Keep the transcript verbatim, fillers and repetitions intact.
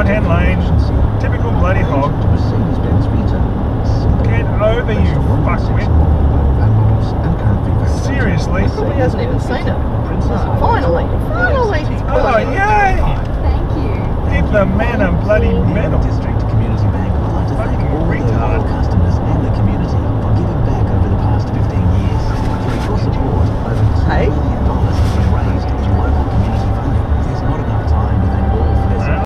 right-hand lane, typical bloody hog. Get over, you fuckwit. Seriously? He probably hasn't even seen it. Oh, finally, finally he's Oh, pulling it. yay! Thank you. Give the man a bloody medal. District Community Bank would like to thank all their loyal customers.